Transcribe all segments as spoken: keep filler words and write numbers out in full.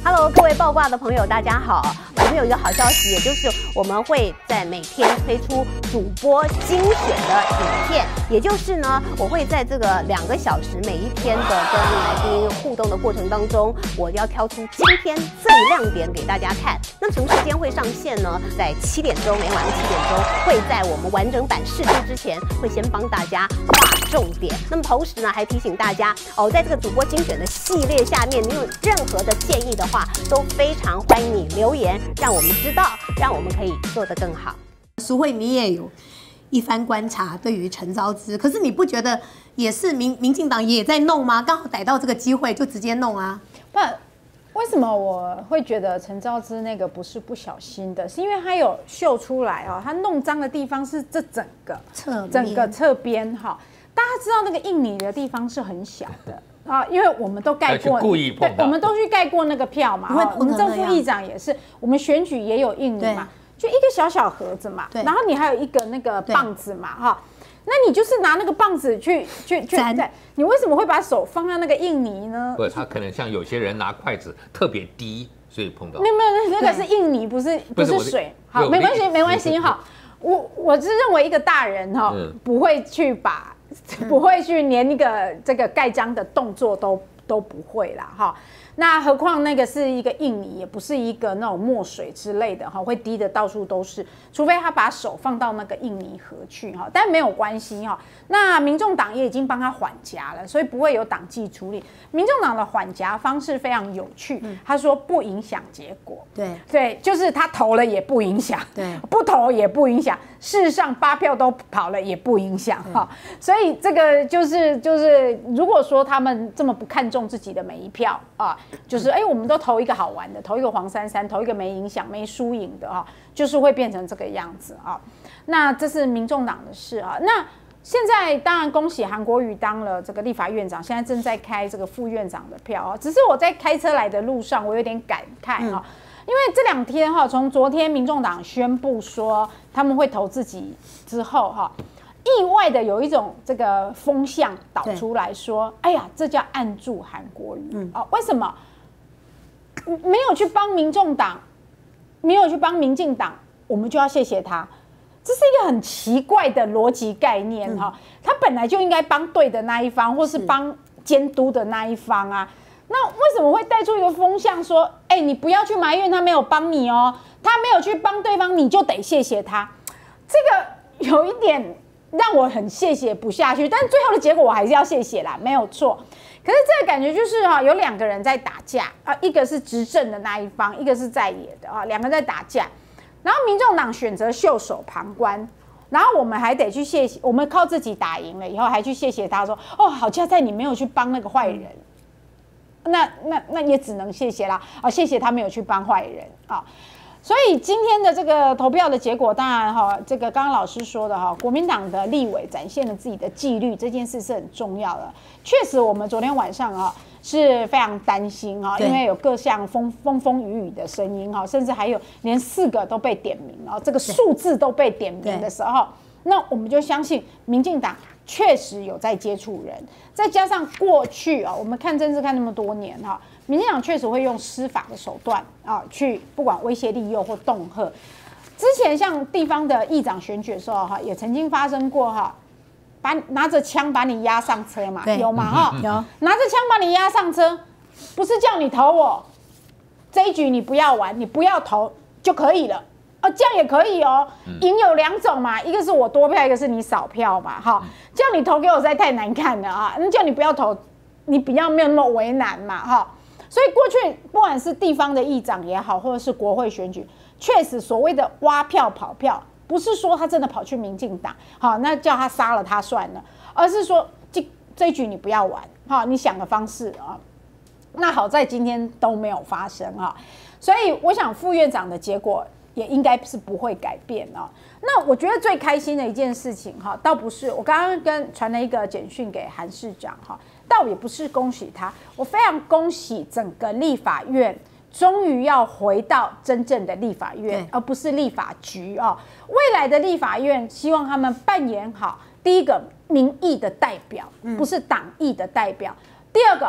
Hello， 各位爆卦的朋友，大家好。我们有一个好消息，也就是我们会在每天推出主播精选的影片，也就是呢，我会在这个两个小时每一天的跟来宾互动的过程当中，我要挑出今天最亮点给大家看。那什么时间会上线呢？在七点钟，每晚七点钟，会在我们完整版释出之前，会先帮大家划重点。那么同时呢，还提醒大家哦，在这个主播精选的系列下面，你有任何的建议的话，都非常欢迎你留言，让我们知道，让我们可以做得更好。 淑慧，你也有一番观察，对于陈昭姿，可是你不觉得也是民民进党也在弄吗？刚好逮到这个机会就直接弄啊？ 不，为什么我会觉得陈昭姿那个不是不小心的？是因为他有秀出来哦，他弄脏的地方是这整个侧整个侧边哈。大家知道那个印泥的地方是很小的。啊，因为我们都盖过， 故意碰到， 我们都去盖过那个票嘛。我们正副议长也是，我们选举也有印泥嘛，就一个小小盒子嘛，然后你还有一个那个棒子嘛，哈，那你就是拿那个棒子去去去在，你为什么会把手放在那个印泥呢？ 不，他可能像有些人拿筷子特别低，所以碰到。 没有没有，那个是印泥，不是不是水。好，没关系没关系哈。我我是认为一个大人哈不会去把。不会去连一个这个盖章的动作都都不会啦哈，那何况那个是一个印泥，也不是一个那种墨水之类的哈，会滴的到处都是，除非他把手放到那个印泥盒去哈，但没有关系哈。那民众党也已经帮他缓夹了，所以不会有党纪处理。民众党的缓夹方式非常有趣，嗯、他说不影响结果， 对对，就是他投了也不影响，对，不投也不影响，事实上八票都跑了也不影响哈，所以这个就是就是如果说他们这么不看重自己的每一票啊，就是哎、欸，我们都投一个好玩的，投一个黄珊珊，投一个没影响、没输赢的啊，就是会变成这个样子啊。那这是民众党的事啊。那现在当然恭喜韩国瑜当了这个立法院长，现在正在开这个副院长的票啊。只是我在开车来的路上，我有点感慨哈、嗯，因为这两天哈，从昨天民众党宣布说他们会投自己之后哈。意外的有一种这个风向导出来说，哎呀，这叫暗助韩国瑜、嗯哦、为什么没有去帮民众党，没有去帮民进党，我们就要谢谢他？这是一个很奇怪的逻辑概念哈、嗯。他本来就应该帮对的那一方，或是帮监督的那一方啊。那为什么会带出一个风向说，哎，你不要去埋怨他没有帮你哦，他没有去帮对方，你就得谢谢他？这个有一点。让我很谢谢不下去，但最后的结果我还是要谢谢啦，没有错。可是这个感觉就是哈、啊，有两个人在打架啊，一个是执政的那一方，一个是在野的啊，两个在打架。然后民众党选择袖手旁观，然后我们还得去谢谢，我们靠自己打赢了以后，还去谢谢他说，哦，好佳在你没有去帮那个坏人，那那那也只能谢谢啦啊，谢谢他没有去帮坏人啊。所以今天的这个投票的结果，当然哈，这个刚刚老师说的哈，国民党的立委展现了自己的纪律，这件事是很重要的。确实，我们昨天晚上啊是非常担心哈，因为有各项风风风雨雨的声音哈，甚至还有连四个都被点名啊，这个数字都被点名的时候，那我们就相信民进党确实有在接触人，再加上过去啊，我们看政治看那么多年哈。民进党确实会用司法的手段啊，去不管威胁、利诱或恫吓。之前像地方的议长选举的时候，哈，也曾经发生过哈，把拿着枪把你押上车嘛，有吗？哈，有拿着枪把你押上车，不是叫你投我这一局你不要玩，你不要投就可以了。哦，这样也可以哦。赢有两种嘛，一个是我多票，一个是你少票嘛。哈，叫你投给我实在太难看了啊，那叫你不要投，你比较没有那么为难嘛，哈。所以过去不管是地方的议长也好，或者是国会选举，确实所谓的挖票跑票，不是说他真的跑去民进党，好，那叫他杀了他算了，而是说这这一局你不要玩，好，你想个方式啊。那好在今天都没有发生啊，所以我想副院长的结果也应该是不会改变啊。那我觉得最开心的一件事情哈，倒不是我刚刚跟传了一个简讯给韩市长哈。倒也不是恭喜他，我非常恭喜整个立法院终于要回到真正的立法院，而不是立法局啊。未来的立法院，希望他们扮演好第一个民意的代表，不是党意的代表；第二个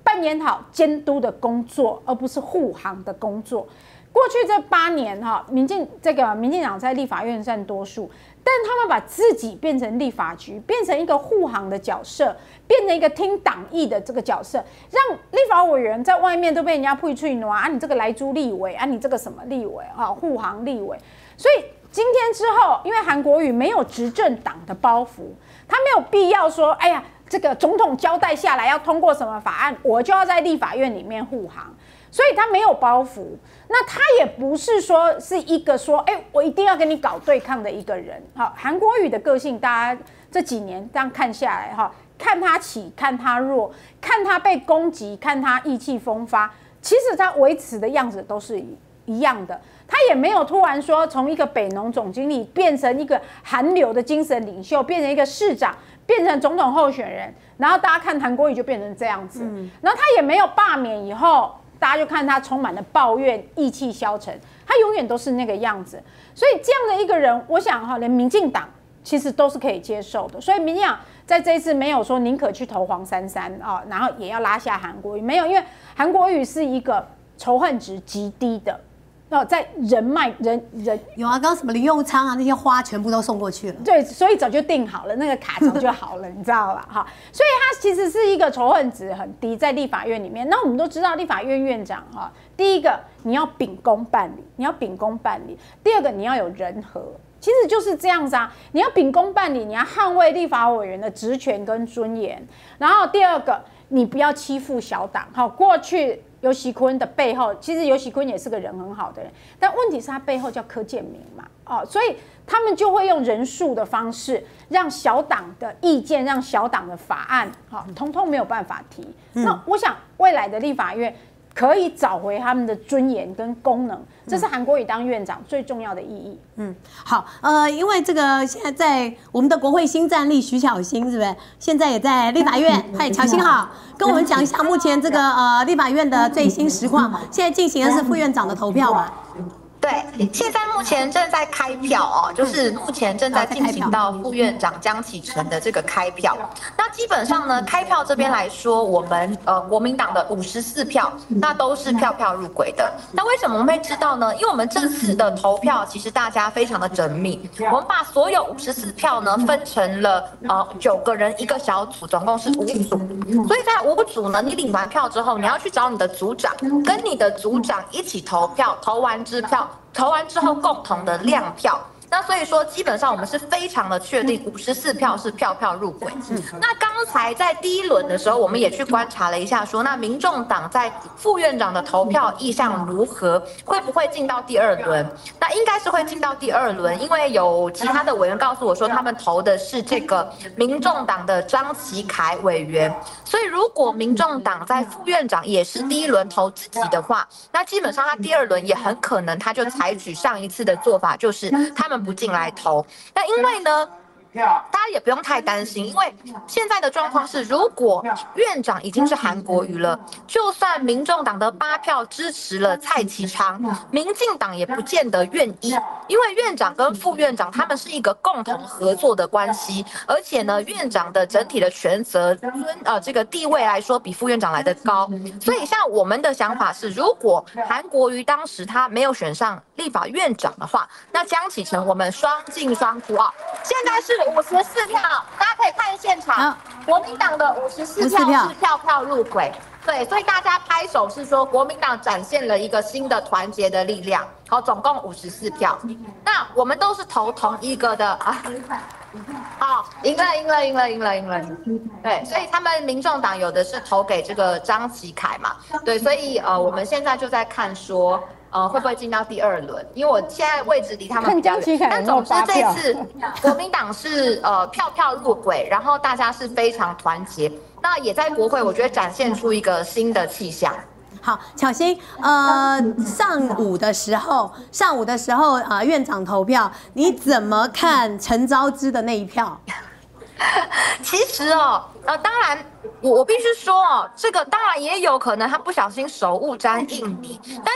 扮演好监督的工作，而不是护航的工作。过去这八年哈，民进这个民进党在立法院占多数，但他们把自己变成立法局，变成一个护航的角色，变成一个听党意的这个角色，让立法委员在外面都被人家配吹挪啊，你这个莱猪立委啊，你这个什么立委啊，护航立委。所以今天之后，因为韩国瑜没有执政党的包袱，他没有必要说，哎呀，这个总统交代下来要通过什么法案，我就要在立法院里面护航。所以他没有包袱，那他也不是说是一个说，哎、欸，我一定要跟你搞对抗的一个人。好，韩国瑜的个性，大家这几年这样看下来，哈，看他起，看他弱，看他被攻击，看他意气风发，其实他维持的样子都是一样的。他也没有突然说从一个北农总经理变成一个韩流的精神领袖，变成一个市长，变成总统候选人，然后大家看韩国瑜就变成这样子。嗯、然后他也没有罢免以后。大家就看他充满了抱怨、意气消沉，他永远都是那个样子。所以这样的一个人，我想哈，连民进党其实都是可以接受的。所以民进党在这一次没有说宁可去投黄珊珊啊，然后也要拉下韩国瑜，没有，因为韩国瑜是一个仇恨值极低的。哦，在人脉人人有啊，刚刚什么林佑昌啊，那些花全部都送过去了。 对，所以早就定好了，那个卡早就好了，你知道吧？哈，所以他其实是一个仇恨值很低，在立法院里面。那我们都知道，立法院院长哈，第一个你要秉公办理，你要秉公办理；第二个你要有人和，其实就是这样子啊。你要秉公办理，你要捍卫立法委员的职权跟尊严。然后第二个，你不要欺负小党。好，过去。游锡堃的背后，其实游锡堃也是个人很好的人，但问题是他背后叫柯建铭嘛，哦，所以他们就会用人数的方式，让小党的意见、让小党的法案，好、哦，通通没有办法提。嗯、那我想未来的立法院可以找回他们的尊严跟功能，这是韩国瑜当院长最重要的意义。 嗯，好，呃，因为这个现在在我们的国会新战力徐巧芯，是不是？现在也在立法院，嗨，巧芯好。跟我们讲一下目前这个呃立法院的最新实况，现在进行的是副院长的投票嘛？ 对，现在目前正在开票哦，就是目前正在进行到副院长江启臣的这个开票。那基本上呢，开票这边来说，我们呃国民党的五十四票，那都是票票入轨的。那为什么我们会知道呢？因为我们这次的投票其实大家非常的缜密，我们把所有五十四票呢分成了呃九个人一个小组，总共是五组。所以在五组呢，你领完票之后，你要去找你的组长，跟你的组长一起投票，投完支票。投完之后共同的亮票，那所以说基本上我们是非常的确定五十四票是票票入轨。那刚才在第一轮的时候，我们也去观察了一下说，那民众党在副院长的投票意向如何，会不会进到第二轮？那应该是会进到第二轮，因为有其他的委员告诉我说，他们投的是这个民众党的张启凯委员，所以如果民众党在副院长也是第一轮投自己的话，那基本上他第二轮也很可能他就采取上一次的做法，就是他们不进来投。那因为呢，大家也不用太担心，因为现在的状况是，如果院长已经是韩国瑜了，就算民众党的八票支持了蔡其昌，民进党也不见得愿意，因为院长跟副院长他们是一个共同合作的关系，而且呢，院长的整体的权责尊呃这个地位来说比副院长来得高，所以像我们的想法是，如果韩国瑜当时他没有选上立法院长的话，那江启臣我们双进双出啊，现在是五十四票，大家可以看现场，国民党的五十四票是票票入轨，对，所以大家拍手是说国民党展现了一个新的团结的力量。好，总共五十四票，那我们都是投同一个的啊。好，赢了，赢了，赢了，赢了，赢了。对，所以他们民众党有的是投给这个张启凯嘛，对，所以呃，我们现在就在看说。呃，会不会进到第二轮？因为我现在位置离他们比较远，但总之这次国民党是呃票票入轨，然后大家是非常团结，那也在国会我觉得展现出一个新的气象。 好，巧芯，呃，上午的时候，上午的时候，呃，院长投票，你怎么看陈昭之的那一票？ 其实哦，呃，当然，我我必须说哦，这个当然也有可能他不小心手误沾硬币，但像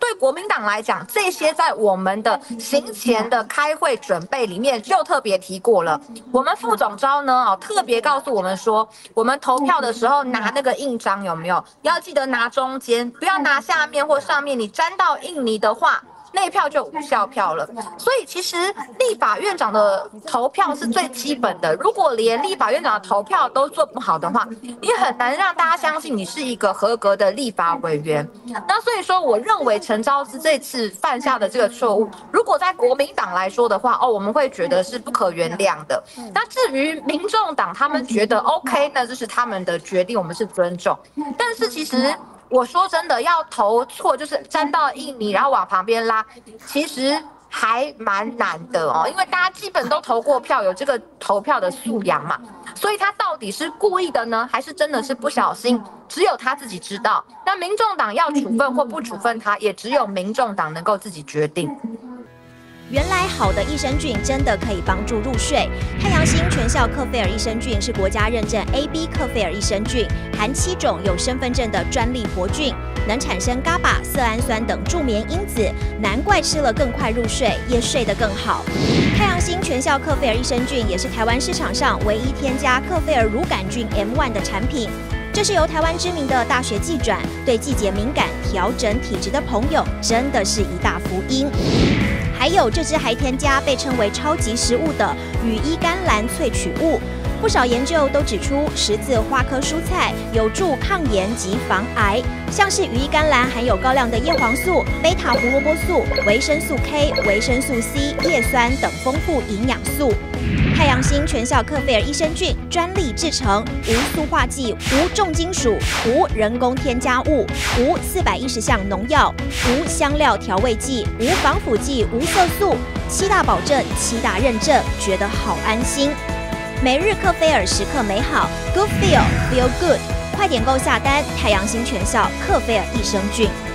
对国民党来讲，这些在我们的行前的开会准备里面就特别提过了。我们副总召呢，哦，特别告诉我们说，我们投票的时候拿那个印章有没有？要记得拿中间，不要拿下面或上面，你沾到印泥的话，那一票就无效票了。所以其实立法院长的投票是最基本的，如果连立法院长的投票都做不好的话，你很难让大家相信你是一个合格的立法委员。那所以说，我认为陈昭姿这次犯下的这个错误，如果在国民党来说的话，哦，我们会觉得是不可原谅的。那至于民众党，他们觉得 OK， 那这是他们的决定，我们是尊重。但是其实我说真的，要投错就是沾到印泥，然后往旁边拉，其实还蛮难的哦，因为大家基本都投过票，有这个投票的素养嘛，所以他到底是故意的呢，还是真的是不小心？只有他自己知道。那民众党要处分或不处分他，也只有民众党能够自己决定。 原来好的益生菌真的可以帮助入睡。太阳星全效克菲尔益生菌是国家认证 A B 克菲尔益生菌，含七种有身份证的专利活菌，能产生 GA B A、色氨酸等助眠因子，难怪吃了更快入睡，也睡得更好。太阳星全效克菲尔益生菌也是台湾市场上唯一添加克菲尔乳杆菌 M 一 的产品。这是由台湾知名的大学季转，对季节敏感、调整体质的朋友，真的是一大福音。还有这支还添加被称为超级食物的羽衣甘蓝萃取物，不少研究都指出，十字花科蔬菜有助抗炎及防癌，像是羽衣甘蓝含有高量的叶黄素、贝塔胡萝卜素、维生素 K、维生素 C、叶酸等丰富营养素。太阳星全效克菲尔益生菌专利制成，无塑化剂、无重金属、无人工添加物、无四百一十项农药、无香料调味剂、无防腐剂、无色素，七大保证、七大认证，觉得好安心。每日克菲尔时刻美好 ，Good Feel Feel Good， 快点购下单！太阳星全效克菲尔益生菌。